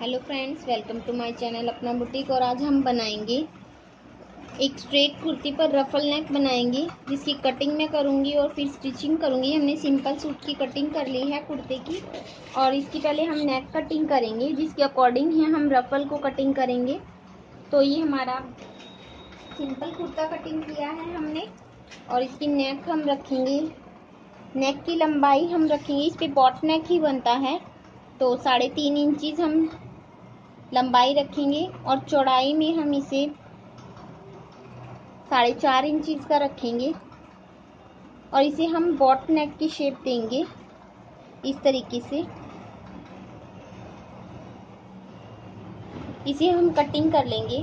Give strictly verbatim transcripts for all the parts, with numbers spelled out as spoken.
Hello friends, welcome to my channel अपना boutique. और आज हम बनाएंगे एक स्ट्रेट कुर्ती पर रफल नेक बनाएंगे, जिसकी कटिंग मैं करूंगी और फिर स्टिचिंग करूंगी। हमने सिंपल सूट की कटिंग कर ली है कुर्ते की, और इसकी पहले हम नेक कटिंग करेंगे, जिसके अकॉर्डिंग है हम रफल को कटिंग करेंगे। तो ये हमारा सिंपल कुर्ता कटिंग किया है हमने, और इसकी नेक हम रखेंगे। नेक की लंबाई हम रखेंगे, इस पर बॉट नेक ही बनता है, तो साढ़े तीन इंचीज हम लंबाई रखेंगे, और चौड़ाई में हम इसे साढ़े चार इंचीज का रखेंगे, और इसे हम बॉट नेक की शेप देंगे इस तरीके से। इसे हम कटिंग कर लेंगे।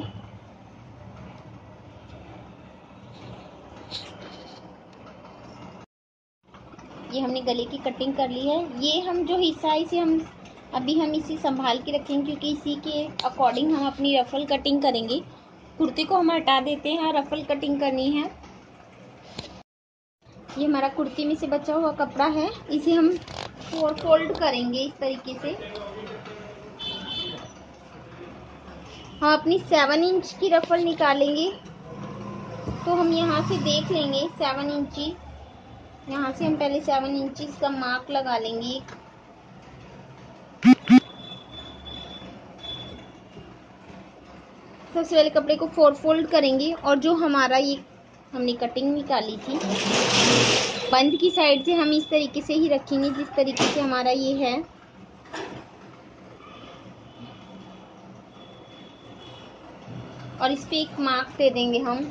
ये हमने गले की कटिंग कर ली है। ये हम जो हिस्सा है इसे हम अभी हम इसे संभाल के रखेंगे, क्योंकि इसी के अकॉर्डिंग हम अपनी रफल कटिंग करेंगे। कुर्ती को हम हटा देते हैं, रफल कटिंग करनी है। ये हमारा कुर्ती में से बचा हुआ कपड़ा है, इसे हम फोर फोल्ड करेंगे इस तरीके से। हम अपनी सेवन इंच की रफल निकालेंगे, तो हम यहाँ से देख लेंगे सेवन इंची। यहाँ से हम पहले सेवन इंचीज का मार्क लगा लेंगे। सबसे पहले कपड़े को फोर फोल्ड करेंगे, और जो हमारा ये हमने कटिंग निकाली थी बंद की साइड से हम इस तरीके से ही रखेंगे, जिस तरीके से हमारा ये है। और इस पे एक मार्क दे देंगे हम।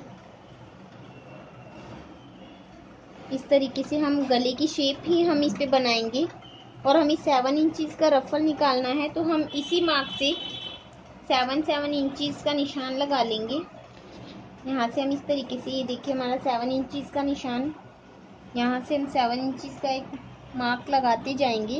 इस तरीके से हम गले की शेप ही हम इस पे बनाएंगे, और हमें सेवन इंचीज का रफल निकालना है, तो हम इसी मार्क से सेवन सेवन इंचीज का निशान लगा लेंगे। यहाँ से हम इस तरीके से, ये देखिए हमारा सेवन इंचीज का निशान, यहाँ से हम सेवन इंचीज का एक मार्क लगाते जाएंगे।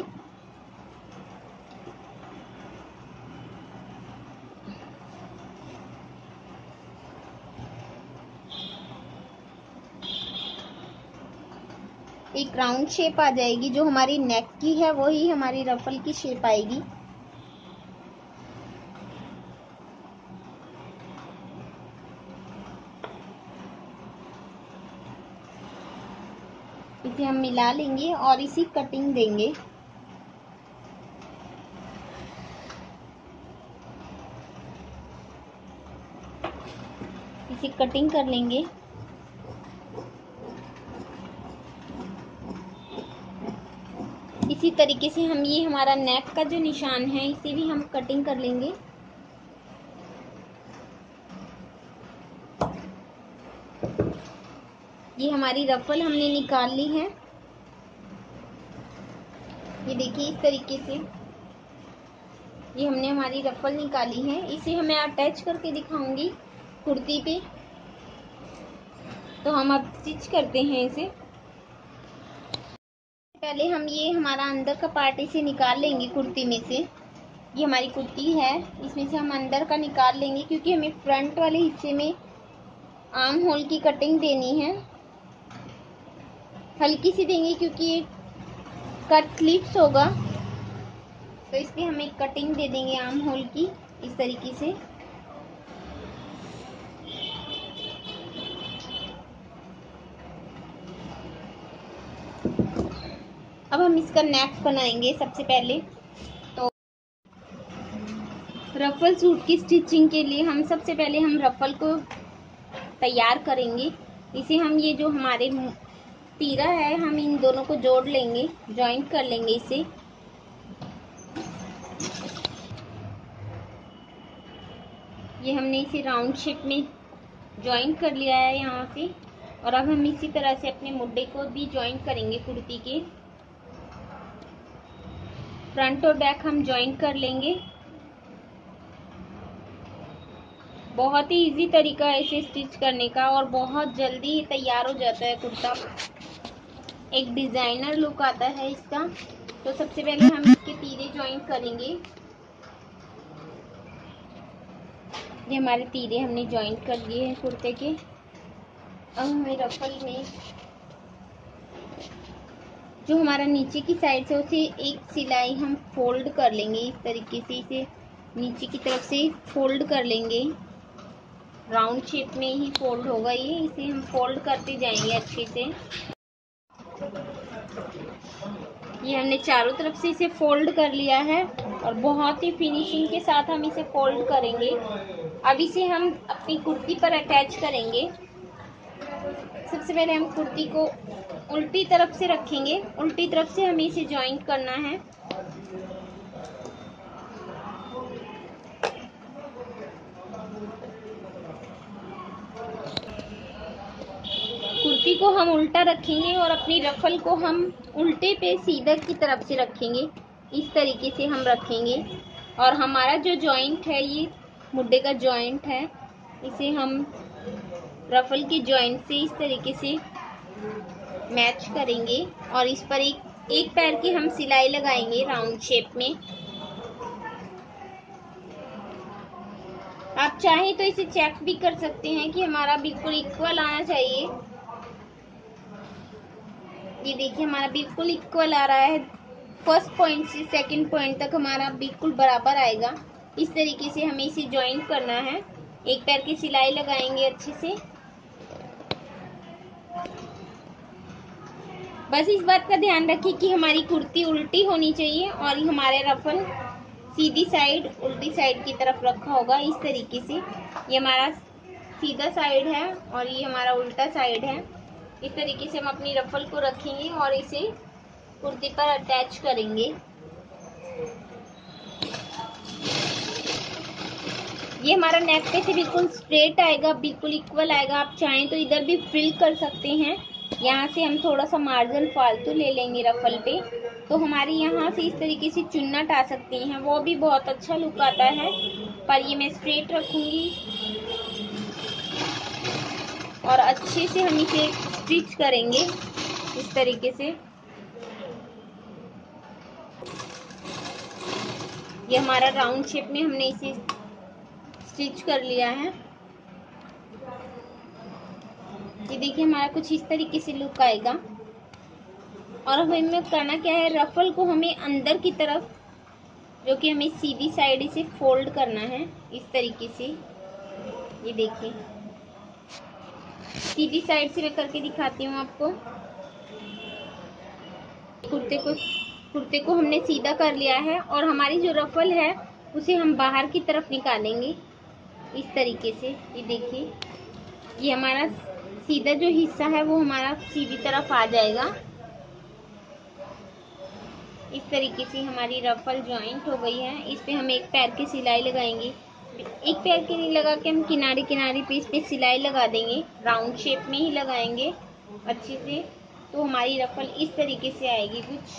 एक राउंड शेप आ जाएगी, जो हमारी नेक की है वही हमारी रफल की शेप आएगी। इसे हम मिला लेंगे और इसी कटिंग देंगे। इसे कटिंग कर लेंगे। इसी तरीके से हम ये हमारा नेक का जो निशान है इसे भी हम कटिंग कर लेंगे। ये हमारी रफल हमने निकाल ली है, ये देखिए इस तरीके से ये हमने हमारी रफल निकाली है। इसे हमें अटैच करके दिखाऊंगी कुर्ती पे। तो हम अब स्टिच करते हैं इसे। पहले हम ये हमारा अंदर का पार्ट इसे निकाल लेंगे कुर्ती में से। ये हमारी कुर्ती है, इसमें से हम अंदर का निकाल लेंगे, क्योंकि हमें फ्रंट वाले हिस्से में आर्म होल की कटिंग देनी है। हल्की सी देंगे, क्योंकि ये कट स्लीव्स होगा, तो इसलिए हम एक कटिंग दे देंगे आर्म होल की इस तरीके से। अब हम इसका नेक बनाएंगे सबसे पहले। तो रफल सूट की स्टिचिंग के लिए हम सबसे पहले हम रफल को तैयार करेंगे। इसे हम ये जो हमारे तीरा है हम इन दोनों को जोड़ लेंगे, जॉइंट कर लेंगे इसे। ये हमने इसे राउंड शेप में जॉइंट कर लिया है यहाँ से, और अब हम इसी तरह से अपने मुड्डे को भी जॉइंट करेंगे। कुर्ती के फ्रंट और बैक हम जॉइंट कर लेंगे। बहुत ही इजी तरीका है इसे स्टिच करने का, और बहुत जल्दी तैयार हो जाता है कुर्ता। एक डिजाइनर लुक आता है इसका। तो सबसे पहले हम इसके तीरे जॉइंट करेंगे। ये हमारे तीरे हमने जॉइंट कर लिए हैं कुर्ते के। अब हमें रफल में जो हमारा नीचे की साइड से उसे एक सिलाई हम फोल्ड कर लेंगे इस तरीके से। इसे नीचे की तरफ से फोल्ड कर लेंगे। राउंड शेप में ही फोल्ड होगा ये, इसे हम फोल्ड करते जाएंगे अच्छे से। ये हमने चारों तरफ से इसे फोल्ड कर लिया है और बहुत ही फिनिशिंग के साथ हम इसे फोल्ड करेंगे। अब इसे हम अपनी कुर्ती पर अटैच करेंगे। सबसे पहले हम कुर्ती को उल्टी तरफ से रखेंगे, उल्टी तरफ से हमें इसे जॉइंट करना है। कुर्ती को हम उल्टा रखेंगे और अपनी रफल को हम उल्टे पे सीधा की तरफ से रखेंगे। इस तरीके से हम रखेंगे और हमारा जो जॉइंट है, ये मुड्डे का जॉइंट है, इसे हम रफल के जॉइंट से इस तरीके से मैच करेंगे और इस पर एक एक पैर की हम सिलाई लगाएंगे राउंड शेप में। आप चाहें तो इसे चेक भी कर सकते हैं कि हमारा बिल्कुल इक्वल आना चाहिए। ये देखिए हमारा बिल्कुल इक्वल आ रहा है। फर्स्ट पॉइंट से सेकंड पॉइंट तक हमारा बिल्कुल बराबर आएगा। इस तरीके से हमें इसे जॉइंट करना है। एक पैर की सिलाई लगाएंगे अच्छे से। बस इस बात का ध्यान रखिए कि हमारी कुर्ती उल्टी होनी चाहिए और हमारे रफल सीधी साइड उल्टी साइड की तरफ रखा होगा। इस तरीके से ये हमारा सीधा साइड है और ये हमारा उल्टा साइड है। इस तरीके से हम अपनी रफल को रखेंगे और इसे कुर्ती पर अटैच करेंगे। ये हमारा नेक पे से बिल्कुल स्ट्रेट आएगा, बिल्कुल इक्वल आएगा। आप चाहें तो इधर भी फ्रिल कर सकते हैं। यहाँ से हम थोड़ा सा मार्जिन फालतू ले लेंगे रफल पे, तो हमारी यहाँ से इस तरीके से चुन्नट आ सकती हैं, वो भी बहुत अच्छा लुक आता है। पर ये मैं स्ट्रेट रखूंगी और अच्छे से हम इसे स्टिच करेंगे इस तरीके से। ये हमारा राउंड शेप में हमने इसे स्टिच कर लिया है। ये देखिए हमारा कुछ इस तरीके से लुक आएगा। और अब हमें करना क्या है, रफल को हमें अंदर की तरफ, जो कि हमें सीधी साइड इसे फोल्ड करना है इस तरीके से। ये देखिए सीधी साइड से मैं करके दिखाती हूँ आपको। कुर्ते को कुर्ते को हमने सीधा कर लिया है और हमारी जो रफल है उसे हम बाहर की तरफ निकालेंगे इस तरीके से। ये देखिए ये हमारा सीधा जो हिस्सा है वो हमारा सीधी तरफ आ जाएगा। इस तरीके से हमारी रफल जॉइंट हो गई है। इस पे हम एक पैर की सिलाई लगाएंगे। एक पैर की नहीं लगा के हम किनारे किनारे पे इस पे सिलाई लगा देंगे। राउंड शेप में ही लगाएंगे अच्छे से, तो हमारी रफल इस तरीके से आएगी कुछ।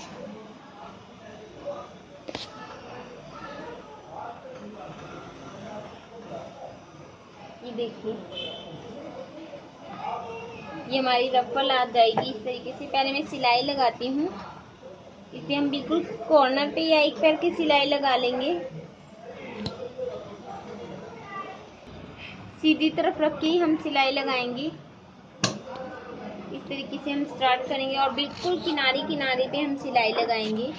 ये देखिए ये हमारी रफल आ जाएगी इस तरीके से। पहले मैं सिलाई लगाती हूँ। इसे हम बिल्कुल कॉर्नर पे या एक पैर की सिलाई लगा लेंगे। सीधी तरफ रख के ही हम सिलाई लगाएंगे। इस तरीके से हम स्टार्ट करेंगे और बिल्कुल किनारे किनारे पे हम सिलाई लगाएंगे।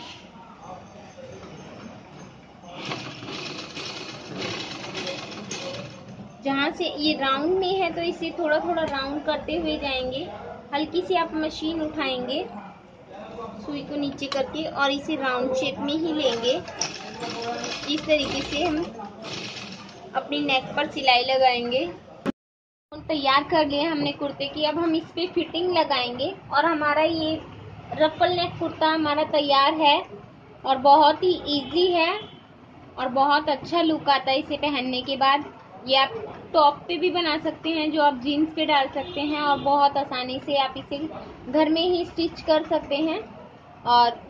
जहाँ से ये राउंड में है तो इसे थोड़ा थोड़ा राउंड करते हुए जाएंगे। हल्की सी आप मशीन उठाएंगे सुई को नीचे करके और इसे राउंड शेप में ही लेंगे। इस तरीके से हम अपनी नेक पर सिलाई लगाएंगे। तैयार कर लिए हमने कुर्ते की। अब हम इस पे फिटिंग लगाएंगे और हमारा ये रफल नेक कुर्ता हमारा तैयार है और बहुत ही इजी है और बहुत अच्छा लुक आता है इसे पहनने के बाद। ये आप टॉप पे भी बना सकते हैं जो आप जीन्स पे डाल सकते हैं और बहुत आसानी से आप इसे घर में ही स्टिच कर सकते हैं। और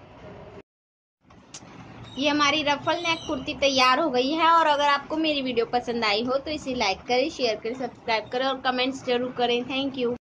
ये हमारी रफल नेक कुर्ती तैयार हो गई है। और अगर आपको मेरी वीडियो पसंद आई हो तो इसे लाइक करें, शेयर करें, सब्सक्राइब करें और कमेंट्स जरूर करें। Thank you.